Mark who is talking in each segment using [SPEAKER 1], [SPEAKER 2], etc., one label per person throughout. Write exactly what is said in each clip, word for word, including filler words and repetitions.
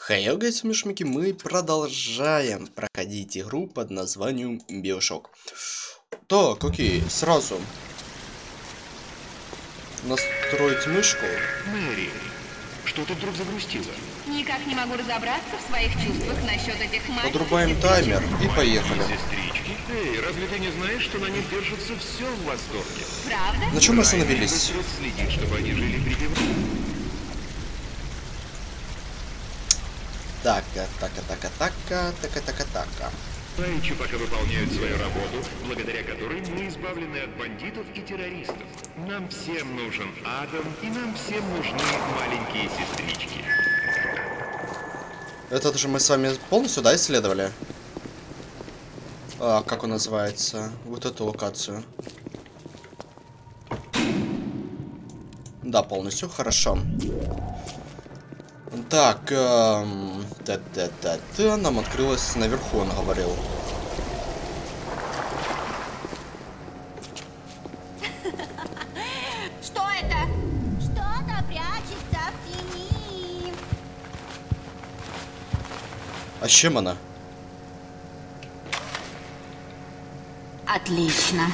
[SPEAKER 1] Хей, гайс, мишмики, мы продолжаем проходить игру под названием Биошок. Так, окей, сразу настроить мышку.
[SPEAKER 2] Мэри, что ты вдруг загрустила?
[SPEAKER 3] Никак не могу разобраться в своих чувствах насчет этих маленьких...
[SPEAKER 1] Подрубаем таймер и поехали.
[SPEAKER 2] Сестрички? Эй, разве ты не знаешь, что на них держится все в восторге?
[SPEAKER 3] Правда?
[SPEAKER 1] На чем мы остановились?
[SPEAKER 2] Райан следит, чтобы они жили припевно.
[SPEAKER 1] Так, так, так, так, так, так, так, так.
[SPEAKER 2] Райчи пока выполняют свою работу, благодаря которой мы избавлены от бандитов и террористов. Нам всем нужен Адам, и нам всем нужны маленькие сестрички.
[SPEAKER 1] Это же мы с вами полностью, да, исследовали? А, как он называется? Вот эту локацию. Да, полностью, хорошо. Так, эм, та -та -та -та, нам открылось наверху, он говорил.
[SPEAKER 3] Что это? Что-то прячется в тени.
[SPEAKER 1] А с чем она?
[SPEAKER 3] Отлично.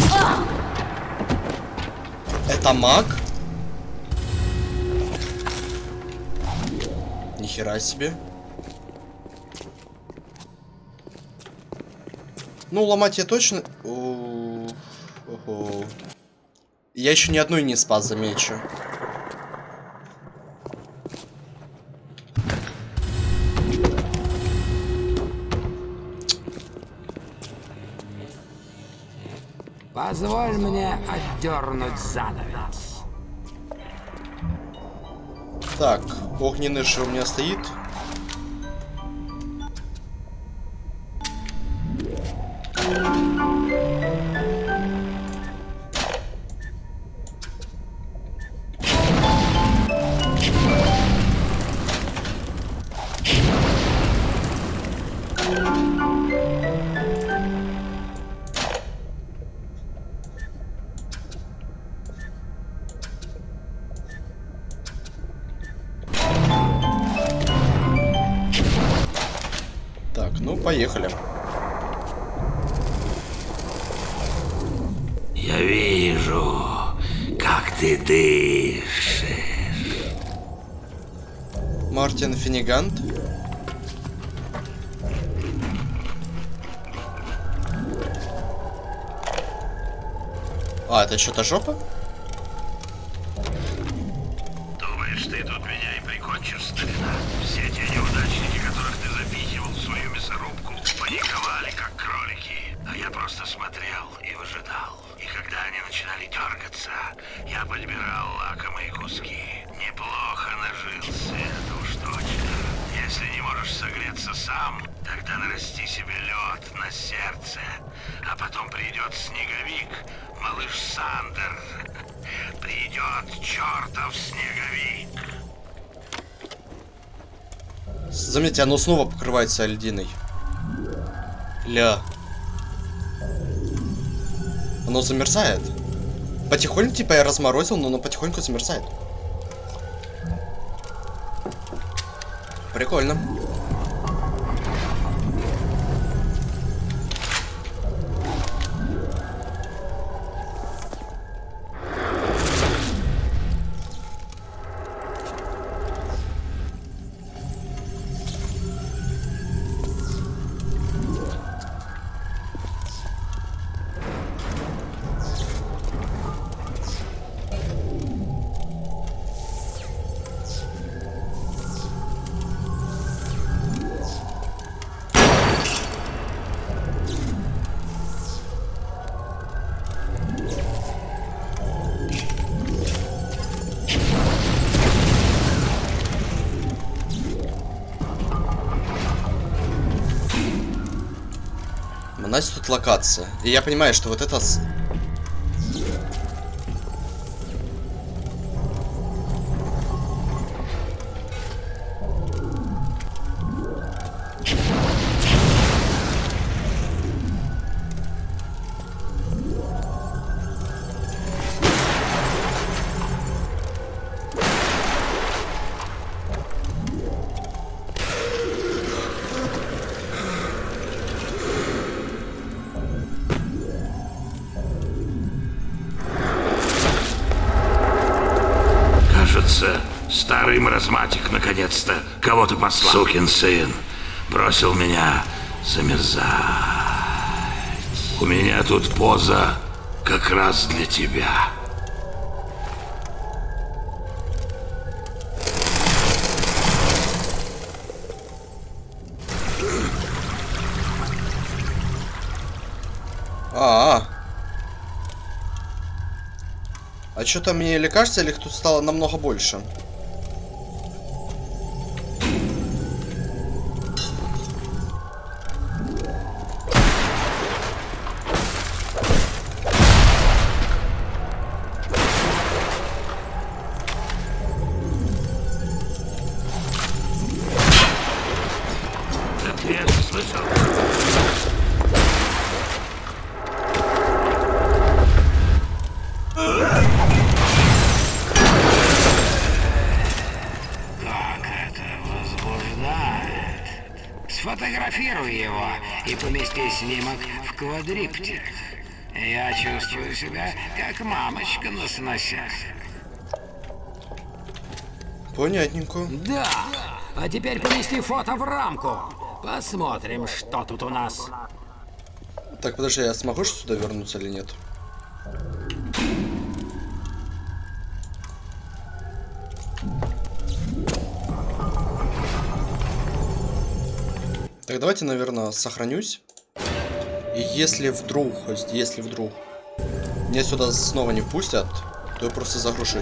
[SPEAKER 1] Это маг? Нихера себе. Ну, ломать я точно... Ого. Я еще ни одной не спас, замечу.
[SPEAKER 4] Позволь мне отдернуть занавес.
[SPEAKER 1] Так, огненный же у меня стоит. Так, ну поехали.
[SPEAKER 4] Я вижу, как ты дышишь.
[SPEAKER 1] Мартин Финнигант. А, это что-то жопа?
[SPEAKER 5] Думаешь, ты тут меня и прикончишь, старина? Все те неудачники, которых ты запихивал в свою мясорубку, паниковали, как кролики. А я просто смотрел и выжидал. И когда они начинали дергаться, я подбирал лакомые куски. Неплохо нажился, это уж точно. Если не можешь согреться сам, тогда нарасти себе лед на сердце. А потом придет снеговик, малыш Сандер. Придет чертов снеговик.
[SPEAKER 1] Заметьте, оно снова покрывается льдиной. Ля. Оно замерзает. Потихоньку, типа, я разморозил, но оно потихоньку замерзает. Прикольно. У нас тут локация. И я понимаю, что вот это... С...
[SPEAKER 5] маразматик, наконец-то кого-то послал. Сукин сын бросил меня замерзать. У меня тут поза как раз для тебя.
[SPEAKER 1] А, -а, -а. А что-то мне или кажется, или их тут стало намного больше?
[SPEAKER 4] Сфотографируй его и помести снимок в квадриптер. Я чувствую себя как мамочка на сносях.
[SPEAKER 1] Понятненько.
[SPEAKER 4] Да, а теперь помести фото в рамку. Посмотрим, что тут у нас.
[SPEAKER 1] Так, подожди, я смогу сюда вернуться или нет? Так, давайте, наверное, сохранюсь. И если вдруг, если вдруг меня сюда снова не пустят, то я просто загрушусь.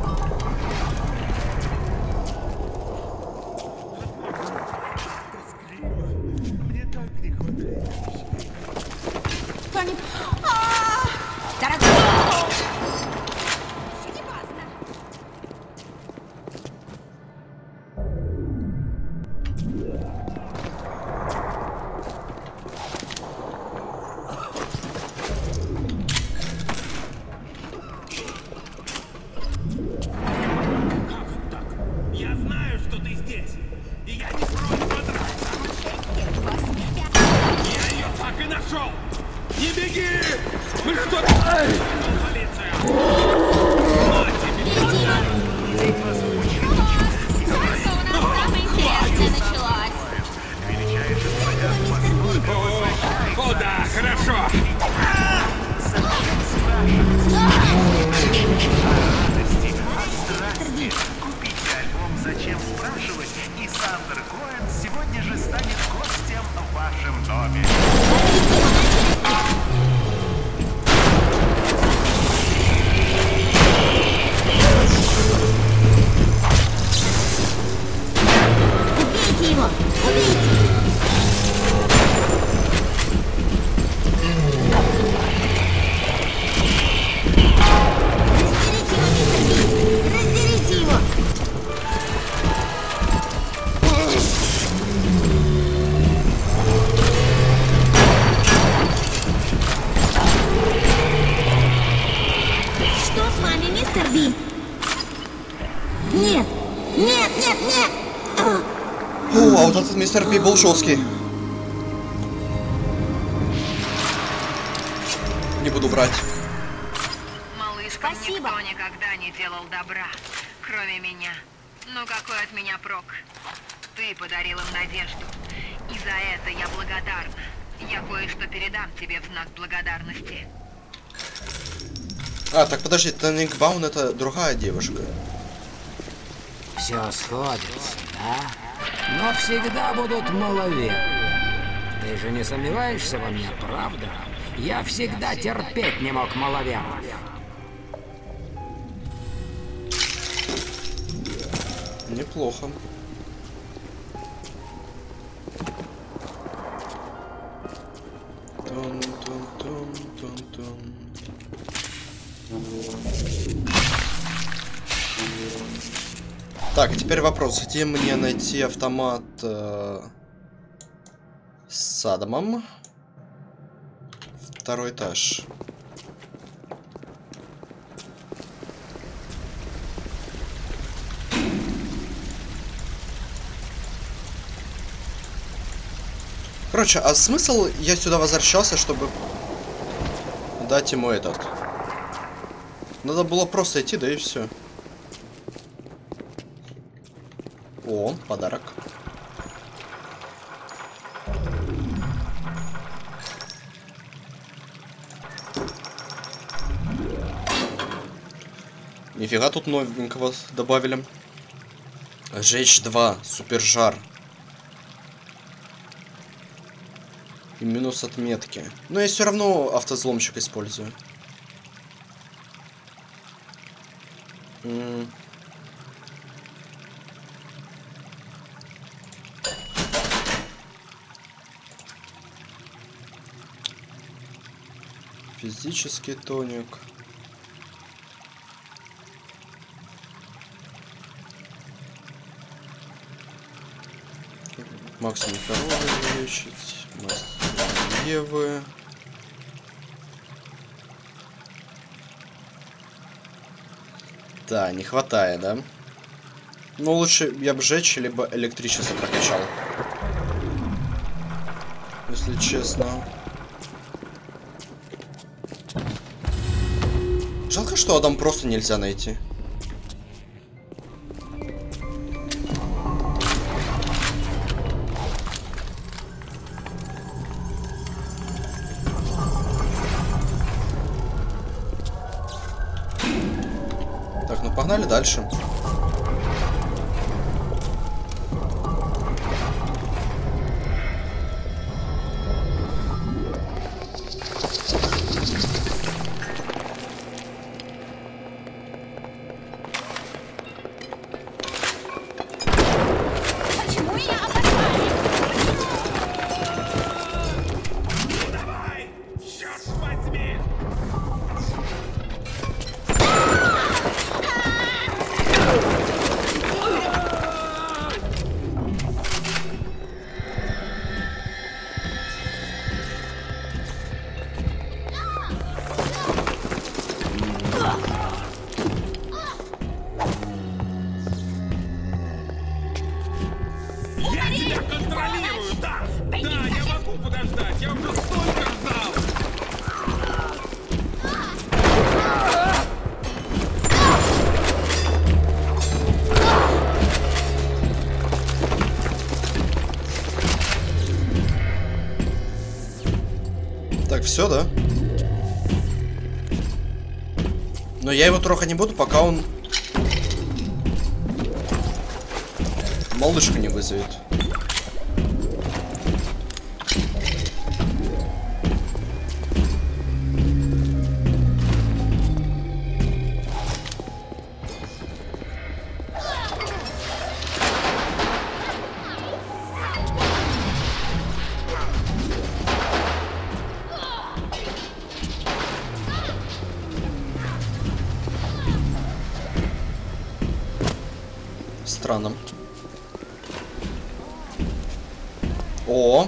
[SPEAKER 1] Мистер Пи был жесткий. Не буду врать.
[SPEAKER 3] Малышка, никто никогда не делал добра, кроме меня. Но какой от меня прок? Ты подарил им надежду. И за это я благодарна. Я кое-что передам тебе в знак благодарности.
[SPEAKER 1] А, так подожди, Таник Баун это другая девушка.
[SPEAKER 4] Все сходится, да? Но всегда будут маловеры. Ты же не сомневаешься во мне, правда? Я всегда терпеть не мог маловеров.
[SPEAKER 1] Неплохо. Тун-тун-тун-тун-тун. Так, и теперь вопрос, где мне найти автомат э, с Адамом? Второй этаж. Короче, а смысл я сюда возвращался, чтобы дать ему этот? Надо было просто идти, да и все. О, подарок. Нифига тут новенького добавили. Жечь два. Супержар. И минус отметки. Но я все равно автозломщик использую. М-м. Физический тоник. Максимум коровы увеличить. Мастер Евы. Да, не хватает, да? Ну, лучше я бы жечь, либо электричество прокачал. Если честно. Жалко, что Адам просто нельзя найти. Так, ну погнали дальше. Так, все, да? Но я его трогать не буду, пока он малышку не вызовет. Странно. О!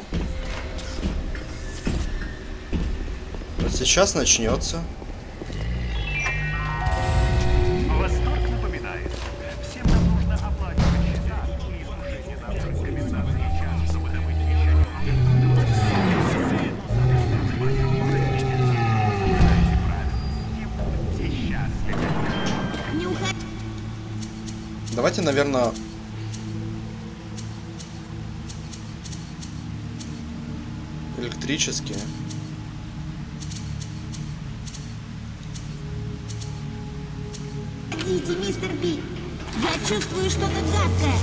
[SPEAKER 1] Вот сейчас начнется.
[SPEAKER 6] Восторг напоминает. Всем нам нужно оплачивать счета и служить наших компенсаций час, чтобы добыть еще.
[SPEAKER 1] Давайте, наверное, электрические.
[SPEAKER 7] Идите, мистер Би. Я чувствую что-то гадкое.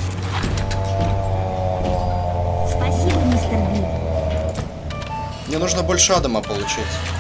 [SPEAKER 7] Спасибо, мистер Би.
[SPEAKER 1] Мне нужно больше Адама получить.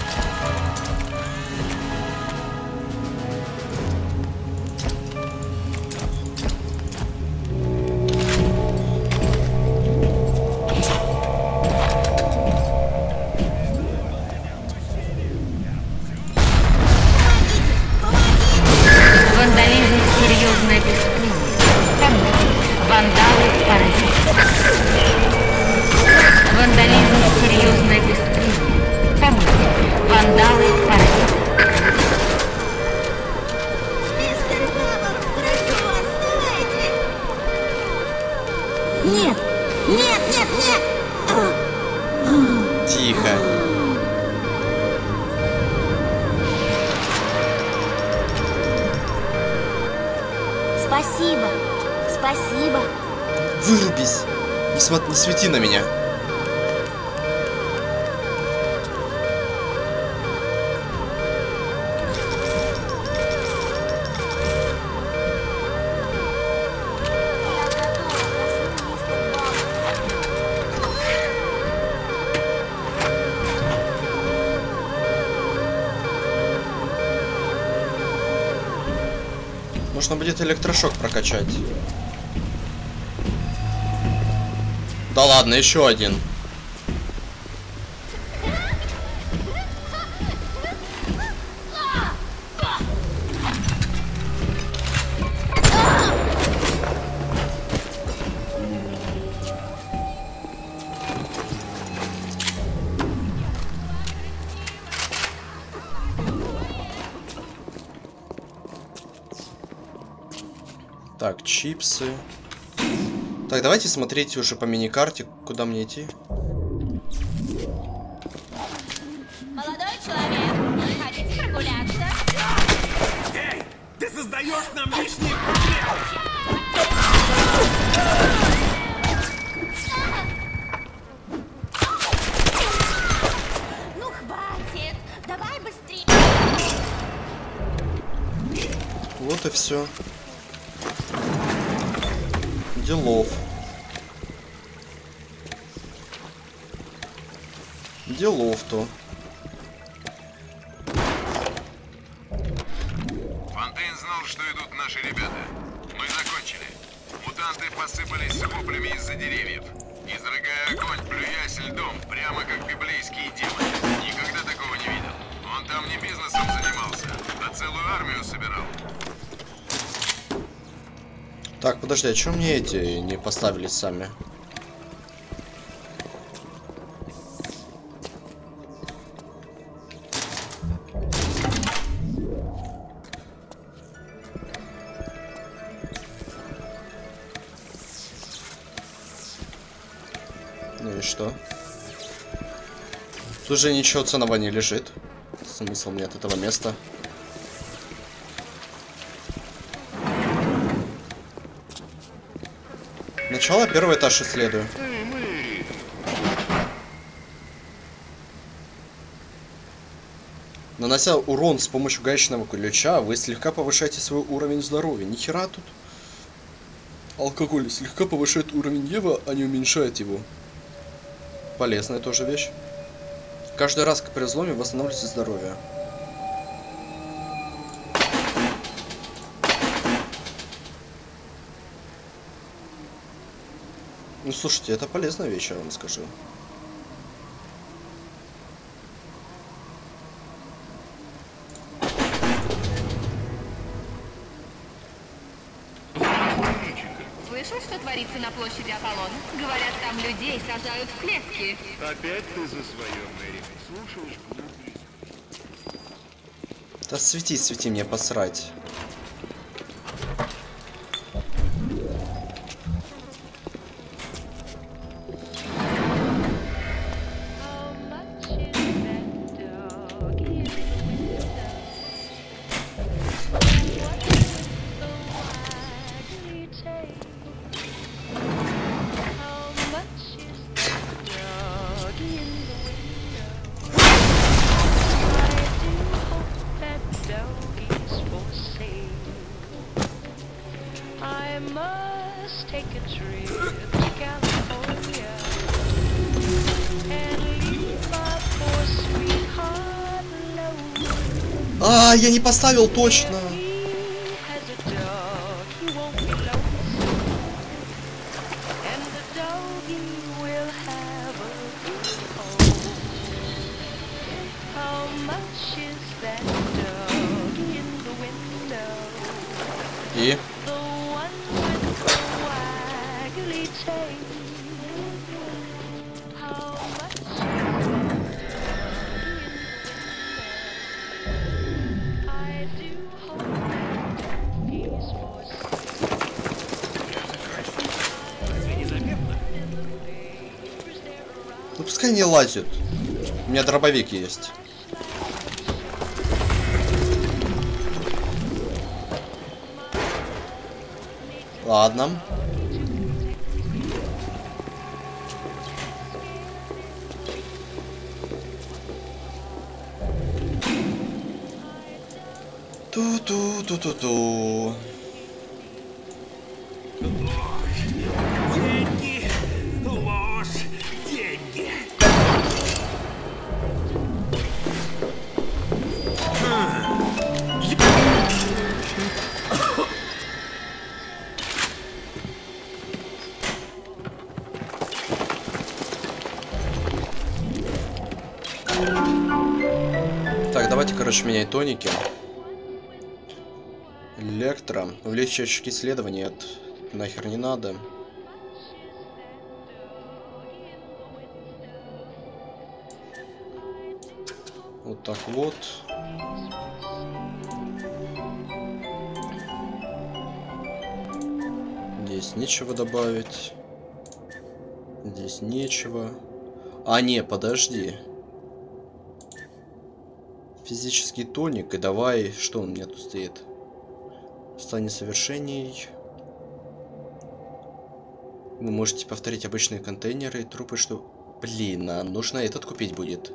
[SPEAKER 7] Нет! Нет, нет, нет!
[SPEAKER 1] Тихо.
[SPEAKER 7] Спасибо. Спасибо.
[SPEAKER 1] Вырубись! Не, смо- не свети на меня. Нужно будет электрошок прокачать. Да ладно, еще один. Так, чипсы. Так, давайте смотреть уже по мини-карте, куда мне идти.
[SPEAKER 7] Молодой человек, хотите прогуляться?
[SPEAKER 8] Эй, ты создаешь нам лишние проблемы!
[SPEAKER 7] Ну хватит, давай быстрее.
[SPEAKER 1] Вот и все. Делов. Делов-то.
[SPEAKER 5] Фонтейн знал, что идут наши ребята. Мы закончили. Мутанты посыпались с воплями из-за деревьев, изрыгая огонь, плюясь льдом, прямо как библейские демоны. Никогда такого не видел. Он там не бизнесом занимался, а целую армию собирал.
[SPEAKER 1] Так, подожди, а чё мне эти не поставили сами? Ну и что? Тут же ничего ценного не лежит. Смысл мне от этого места? Начало, первый этаж исследую.
[SPEAKER 2] Эй, Мэри!
[SPEAKER 1] Нанося урон с помощью гаечного ключа, вы слегка повышаете свой уровень здоровья. Ни хера тут. Алкоголь слегка повышает уровень Ева, а не уменьшает его. Полезная тоже вещь. Каждый раз при взломе восстанавливается здоровье. Ну слушайте, это полезная вещь, я вам скажу.
[SPEAKER 3] Слышал, что творится на площади Аполлон? Говорят, там людей сажают в клетки.
[SPEAKER 2] Опять ты за свое, Мэри. Слушаешь глупость.
[SPEAKER 1] Да свети, свети, мне посрать. А, я не поставил точно. И? Ну пускай не лазит. У меня дробовик есть. Ладно. Ту-ту-ту-ту-ту.
[SPEAKER 8] Деньги, ложь, деньги.
[SPEAKER 1] Так, давайте, короче, менять тоники. Электро. Увеличить очки исследований. Это нахер не надо. Вот так вот. Здесь нечего добавить. Здесь нечего. А, не, подожди. Физический тоник. И давай... Что он у меня тут стоит? Стань несовершенней. Вы можете повторить обычные контейнеры и трупы, что... Блин, а нужно этот купить будет.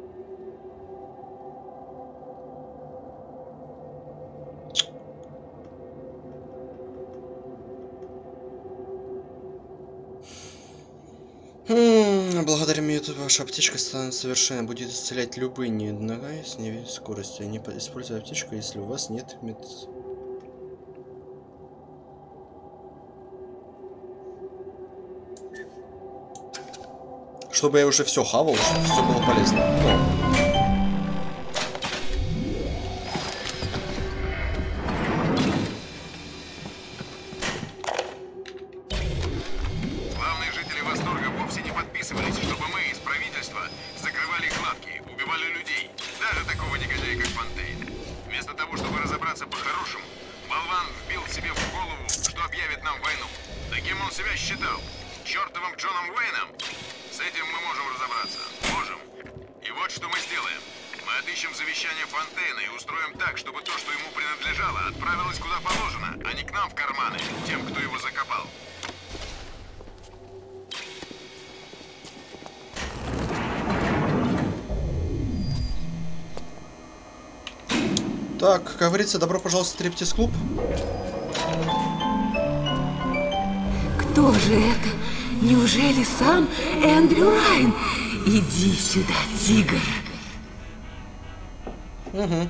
[SPEAKER 1] Хм, благодаря методу ваша аптечка станет совершенно, будет исцелять любые недуги с невеликой скоростью. Не используйте аптечку, если у вас нет мет... Чтобы я уже все хавал, чтобы все было полезно. Ну.
[SPEAKER 2] Главные жители Восторга вовсе не подписывались, чтобы мы из правительства закрывали кладки, убивали людей. Даже такого негодяя, как Фонтейн. Вместо того, чтобы разобраться по-хорошему, болван вбил себе в голову, что объявит нам войну. Таким он себя считал. Чертовым Джоном Уэйном? С этим мы можем разобраться. Можем. И вот что мы сделаем. Мы отыщем завещание Фонтейна и устроим так, чтобы то, что ему принадлежало, отправилось куда положено, а не к нам в карманы, тем, кто его закопал.
[SPEAKER 1] Так, как говорится, добро пожаловать в стриптиз-клуб.
[SPEAKER 7] Кто же это? Неужели сам Эндрю Райан? Иди сюда, тигр.
[SPEAKER 1] Угу.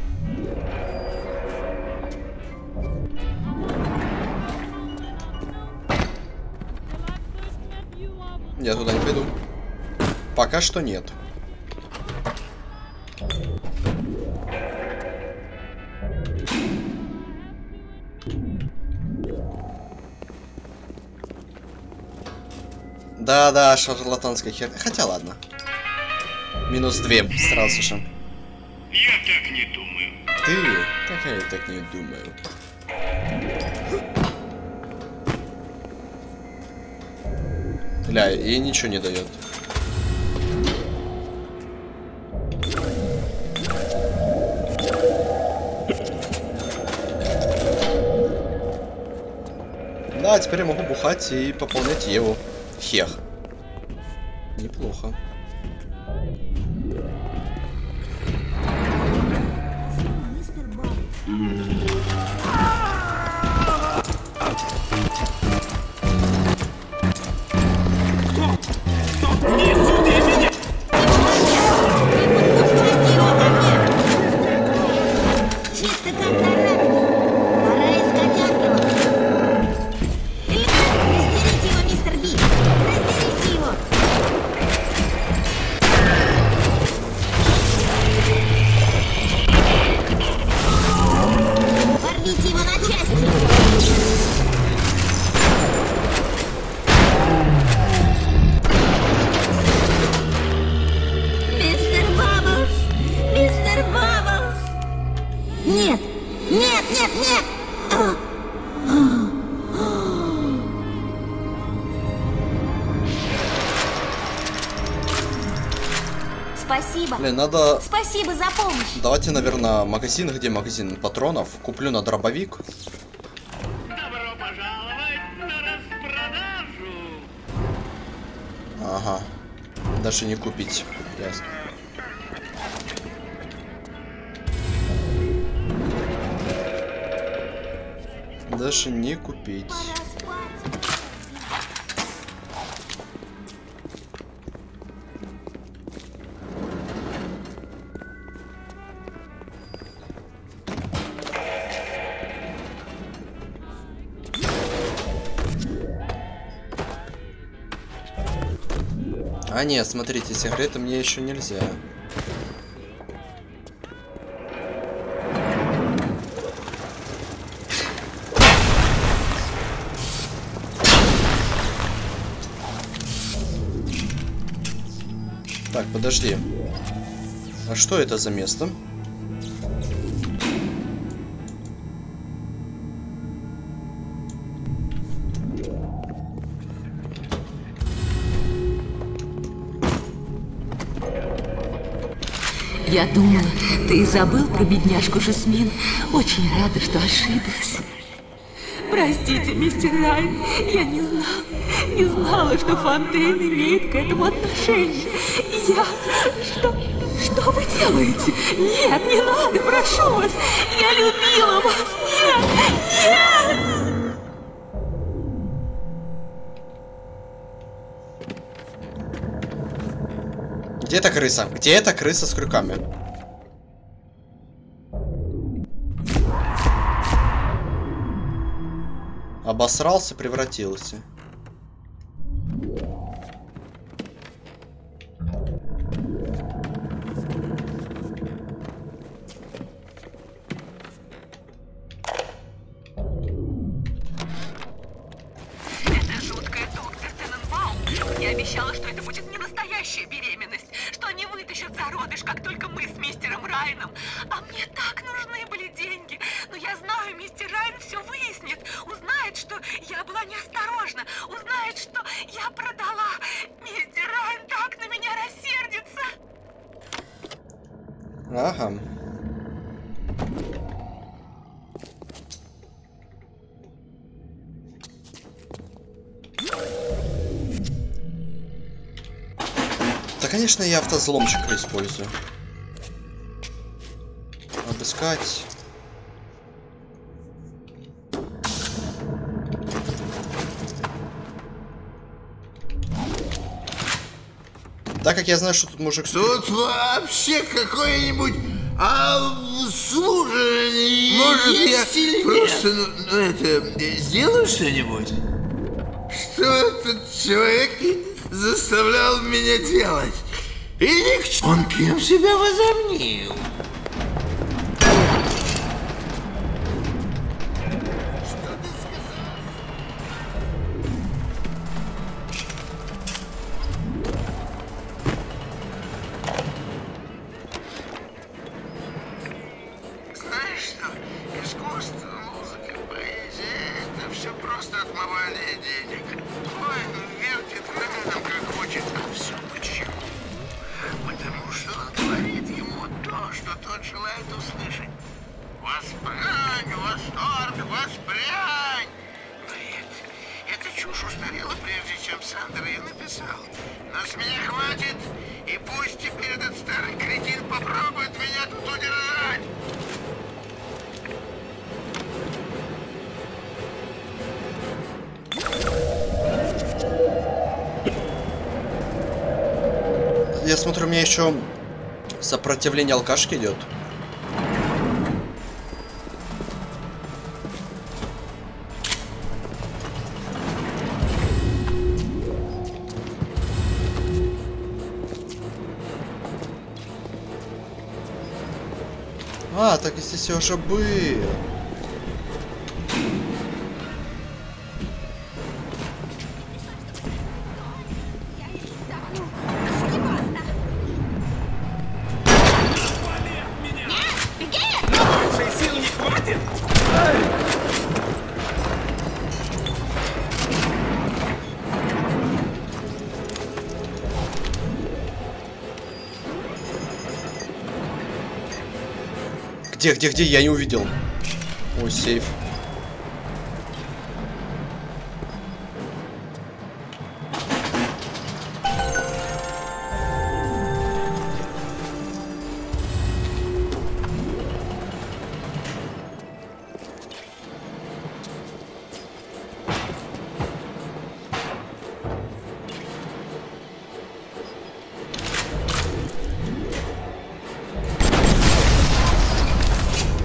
[SPEAKER 1] Я туда не пойду. Пока что нет. Да-да, шарлатанская херня. Хотя ладно. Минус две сразу же.
[SPEAKER 2] Я так не думаю.
[SPEAKER 1] Ты? Так я и так не думаю. Ля, ей ничего не дает. Да, теперь я могу бухать и пополнять Еву. Хех. Неплохо.
[SPEAKER 7] Чисто как на рынке. Пора искать ангелов. Раздерите его, мистер Би. Раздерите его. Порвите его на части. Мистер Бабблс! Мистер Бабблс! Нет! Нет, нет, нет! А! Спасибо.
[SPEAKER 1] Блин, надо...
[SPEAKER 7] Спасибо за помощь.
[SPEAKER 1] Давайте, наверное, магазин, где магазин патронов. Куплю на дробовик.
[SPEAKER 6] Добро пожаловать на распродажу!
[SPEAKER 1] Ага. Даже не купить. Ясно. даже не купить. А нет, смотрите, сигареты мне еще нельзя. Так, подожди. А что это за место?
[SPEAKER 9] Я думала, ты забыл про бедняжку Жасмин. Очень рада, что ошиблась. Простите, мистер Райн, я не знала, не знала, что Фонтейн имеет к этому отношение. Я... Что... Что вы делаете? Нет, не надо, прошу вас. Я любила вас. Нет, нет.
[SPEAKER 1] Где эта крыса? Где эта крыса с крюками? Обосрался, превратился.
[SPEAKER 9] Это жуткая доктор Тененбаум. Я обещала, что это будет не настоящая беременность, что они вытащат зародыш, как только мы с мистером Райном. А мне так нужны были деньги. Но я знаю, мистер Райн все выяснит. Узнает, что я была неосторожна. Узнает, что я продала. Мистер Райн так на меня рассердится.
[SPEAKER 1] Ага. Да, конечно, я автозломщика использую. Обыскать. Так как я знаю, что тут мужик...
[SPEAKER 10] Тут вообще какой-нибудь обслуживание. Может, я просто, ну, ну, это, сделаю что-нибудь? Что этот человек заставлял меня делать? И никто... Он кем себя возомнил?
[SPEAKER 1] Я смотрю, у меня еще сопротивление алкашки идет. А, так здесь я уже был. Где, где, где? Я не увидел. Ой, сейф.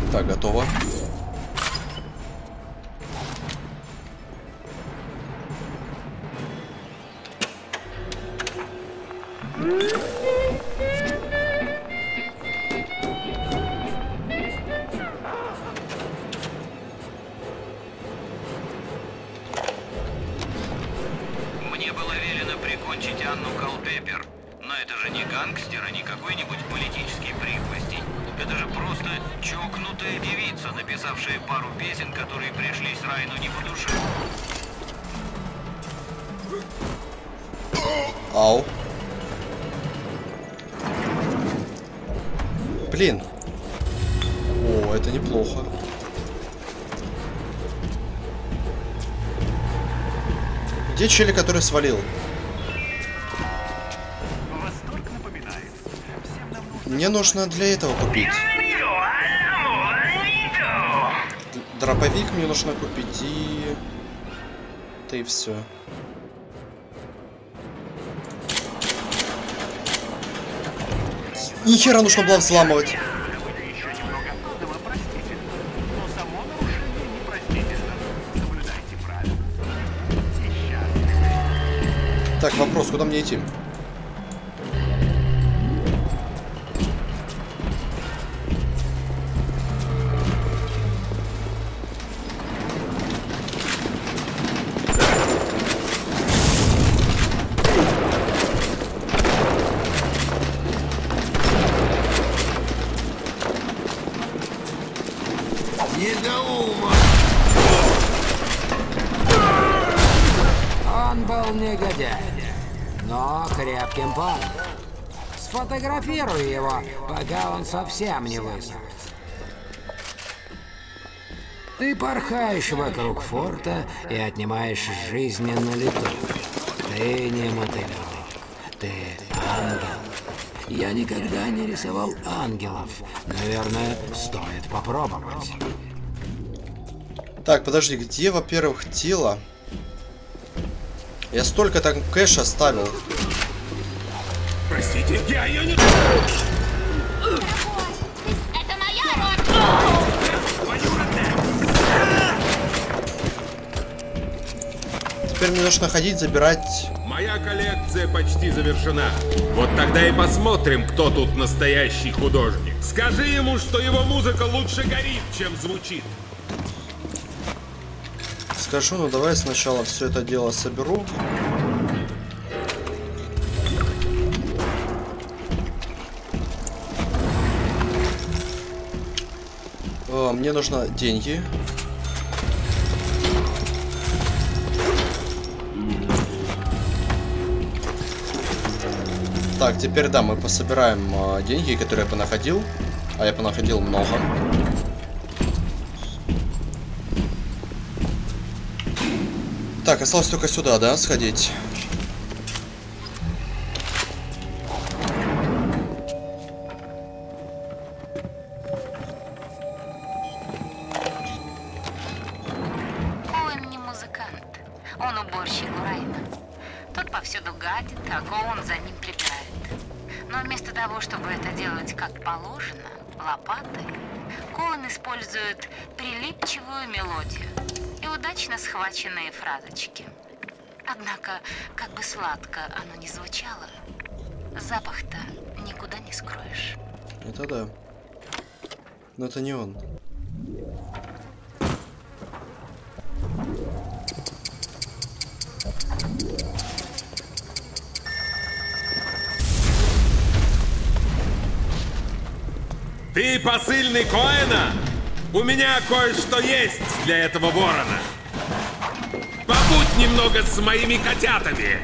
[SPEAKER 1] Так, готово.
[SPEAKER 5] Мне было велено прикончить Анну Калпеппер, но это же не гангстер, а не какой-нибудь политический прихвостень. Это же просто чокнутая девица, написавшая пару песен, которые пришлись Райну не по душе.
[SPEAKER 1] Ау. Блин. О, это неплохо. Где челик, который свалил?
[SPEAKER 6] Восторг напоминает. Всем нам нужно...
[SPEAKER 1] Мне нужно для этого купить. Дроповик мне нужно купить и... Да и все. Нихера нужно было взламывать. Так, вопрос, куда мне идти?
[SPEAKER 10] Недоума!
[SPEAKER 4] Он был негодяй, но крепким парнем. Сфотографируй его, пока он совсем не высох. Ты порхаешь вокруг форта и отнимаешь жизни на лету. Ты не мотылек, ты ангел. Я никогда не рисовал ангелов. Наверное, стоит попробовать.
[SPEAKER 1] Так, подожди, где, во-первых, тело? Я столько там кэш оставил.
[SPEAKER 8] Простите, я ее не...
[SPEAKER 7] Это моя роль!
[SPEAKER 1] Теперь мне нужно ходить, забирать...
[SPEAKER 8] Моя коллекция почти завершена. Вот тогда и посмотрим, кто тут настоящий художник. Скажи ему, что его музыка лучше горит, чем звучит.
[SPEAKER 1] Скажу, ну давай сначала все это дело соберу. О, мне нужно деньги. Так, теперь да, мы пособираем э, деньги, которые я понаходил. А я понаходил много. Так, осталось только сюда, да, сходить.
[SPEAKER 3] Коэн не музыкант. Он уборщик у Райна. Тот повсюду гадит, а Коэн за ним прибирает. Но вместо того, чтобы это делать как положено, лопатой, Коэн использует прилипчивую мелодию и удачно схваченные фразочки. Однако, как бы сладко оно ни звучало, запах-то никуда не скроешь.
[SPEAKER 1] Это да. Но это не он.
[SPEAKER 8] Ты посыльный Коэна? У меня кое-что есть для этого ворона. Побудь немного с моими котятами.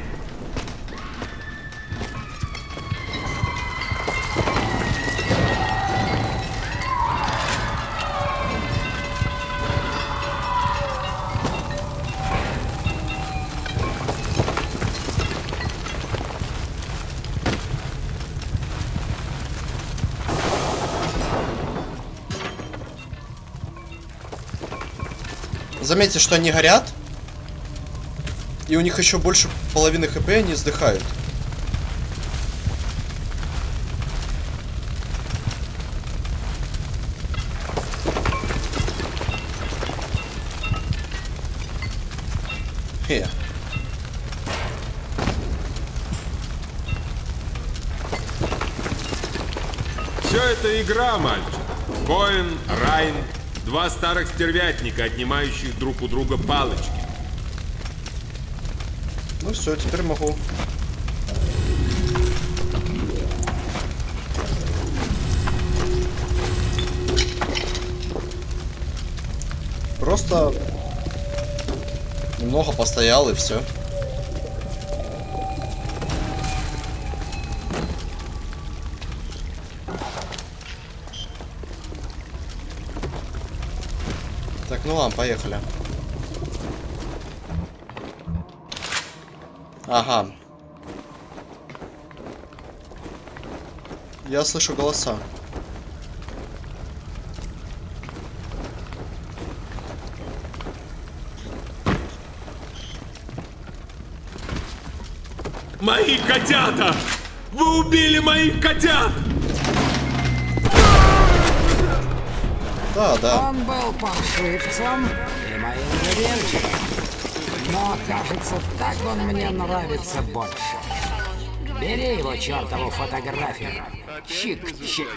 [SPEAKER 1] Заметьте, что они горят. И у них еще больше половины хп, они сдыхают.
[SPEAKER 8] Все это игра, мальчик. Коэн, Райн, два старых стервятника, отнимающих друг у друга палочки.
[SPEAKER 1] Ну все, теперь могу. Просто немного постоял и все. Так, ну ладно, поехали. Ага. Я слышу голоса.
[SPEAKER 8] Мои котята! Вы убили моих котят!
[SPEAKER 1] Да, да.
[SPEAKER 4] Он был паршивцем и моим любимчиком. Но, кажется, так он мне нравится больше. Бери его чертову фотографию. Чик-чик.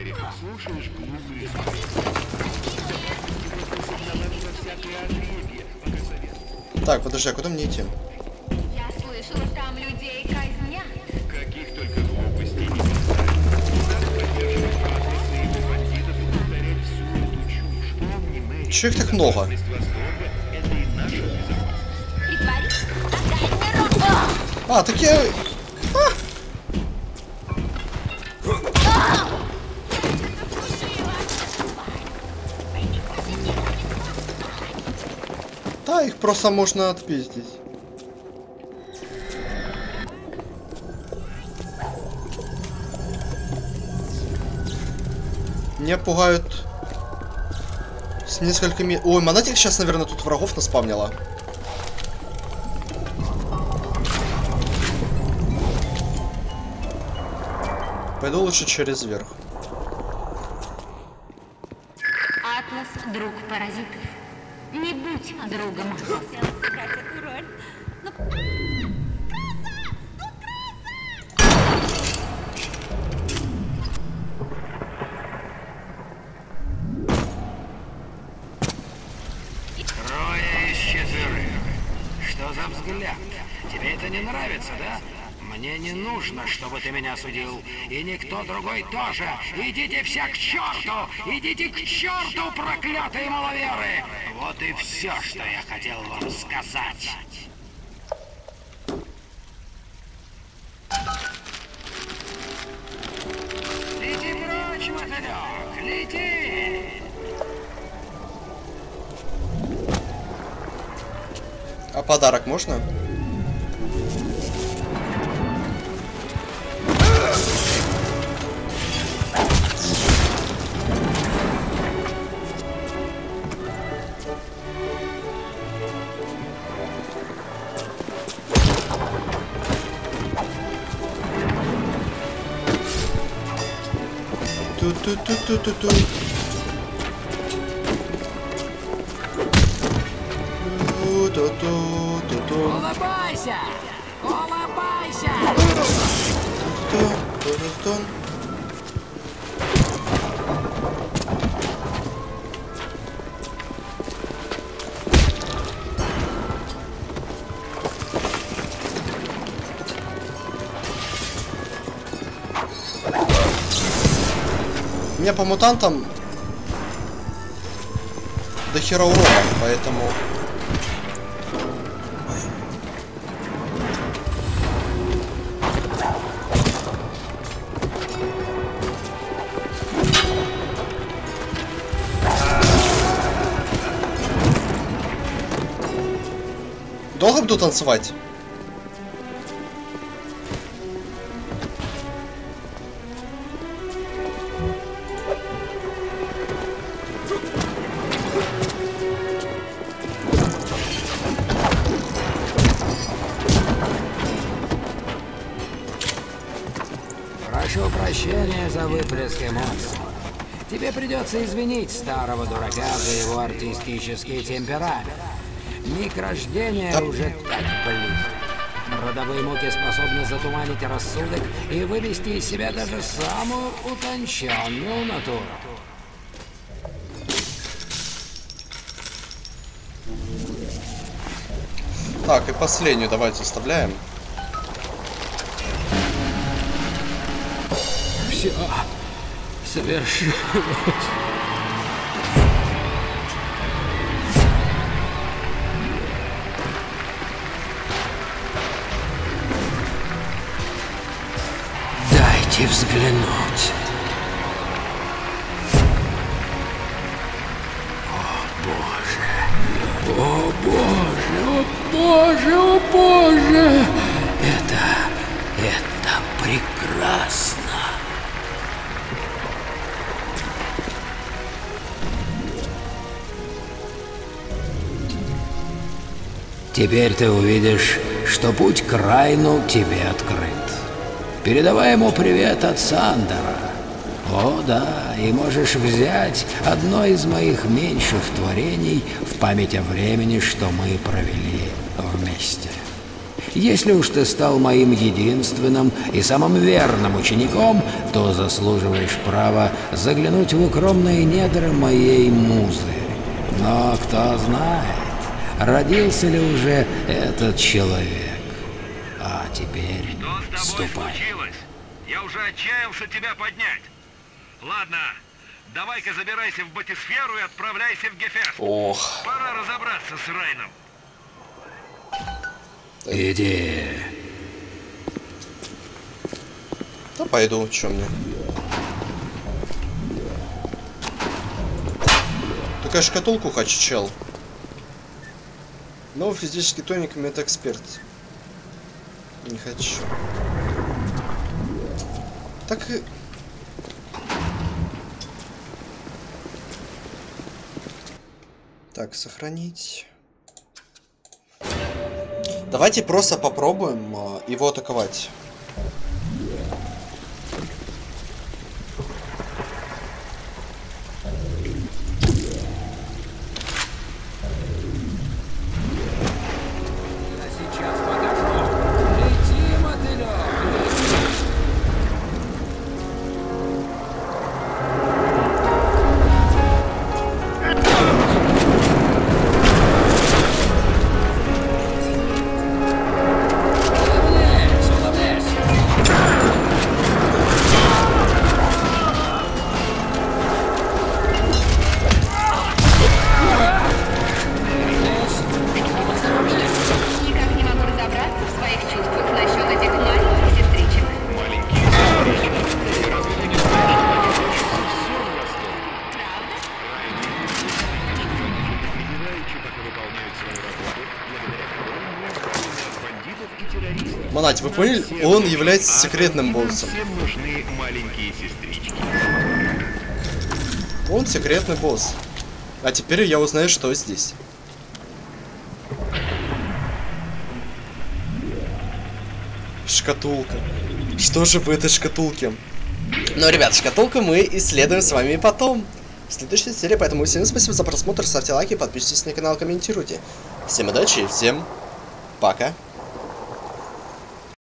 [SPEAKER 1] Так, подожди, а куда мне идти?
[SPEAKER 3] Я слышала, там людей казнят.
[SPEAKER 6] Каких только глупостей не бандитов и повторять всю эту чушь. Помни, Мэри,
[SPEAKER 1] Чё их так много?
[SPEAKER 6] это и наша безопасность.
[SPEAKER 7] Притворись. Отдай мне руку.
[SPEAKER 1] А, так я... Да, их просто можно отпиздить. Меня пугают с несколькими... Ой, Монатик сейчас, наверное, тут врагов наспавнила. Пойду лучше через верх.
[SPEAKER 3] Атлас — друг паразитов. Не будь другом.
[SPEAKER 7] Сыграть эту роль. Ну,
[SPEAKER 4] Трое из четверых. Что за взгляд? Тебе это не нравится, да? Мне не нужно, чтобы ты меня судил. И никто другой тоже. Идите все к черту! Идите к черту, проклятые маловеры! Вот и все, что я хотел вам сказать. Лети прочь, мотылек! Лети!
[SPEAKER 1] А подарок можно? Ту-ту-ту-ту-ту-ту. Ту-ту-ту-ту-ту.
[SPEAKER 4] Улыбайся! Улыбайся!
[SPEAKER 1] Ту-ту-ту-ту. У меня по мутантам до хера урона, поэтому... Долго буду танцевать?
[SPEAKER 4] Прошу прощения за выплеск эмоций. Тебе придется извинить старого дурака за его артистический темперамент. Миг рождения уже так близко. Родовые муки способны затуманить рассудок и вывести из себя даже самую утонченную натуру.
[SPEAKER 1] Так, и последнюю давайте оставляем.
[SPEAKER 4] Все совершилось. Дайте взглянуть. О боже, о боже, о боже, о боже! Это, это прекрасно. Теперь ты увидишь, что путь к Райну тебе открыт. Передавай ему привет от Сандера. О, да, и можешь взять одно из моих меньших творений в память о времени, что мы провели вместе. Если уж ты стал моим единственным и самым верным учеником, то заслуживаешь права заглянуть в укромные недра моей музы. Но кто знает, родился ли уже этот человек. А теперь ступай.
[SPEAKER 5] Я уже отчаялся тебя поднять. Ладно, давай-ка забирайся в Батисферу и отправляйся в Гефест.
[SPEAKER 1] Ох.
[SPEAKER 5] Пора разобраться с Райном.
[SPEAKER 4] Иди.
[SPEAKER 1] Да пойду, чё мне. Такая шкатулку хочу, чел. Новый физический тоник медэксперт. Не хочу. Так и... Так, сохранить. Давайте просто попробуем э, его атаковать. Монать, вы поняли? Он является секретным боссом. Он секретный босс. А теперь я узнаю, что здесь. Шкатулка. Что же в этой шкатулке? Ну, ребят, шкатулку мы исследуем с вами потом. В следующей серии, поэтому всем спасибо за просмотр, ставьте лайки, подписывайтесь на канал, комментируйте. Всем удачи и всем пока.